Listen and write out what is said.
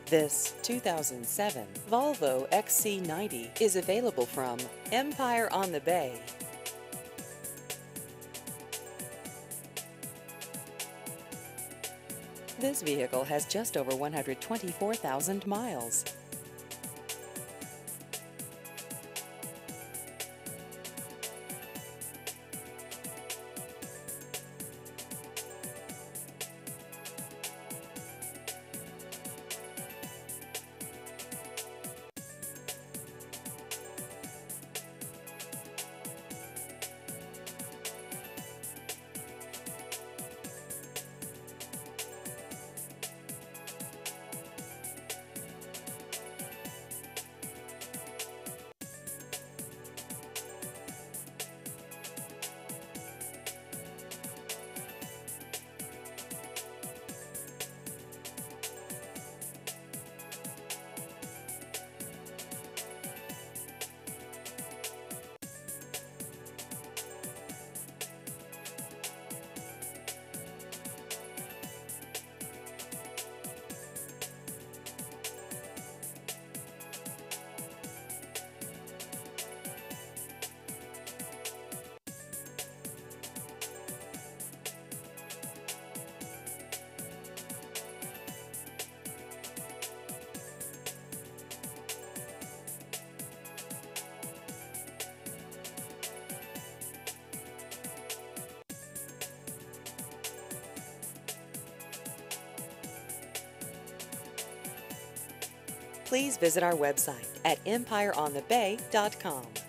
This 2007 Volvo XC90 is available from Empire on the Bay. This vehicle has just over 124,000 miles. Please visit our website at empireonthebay.com.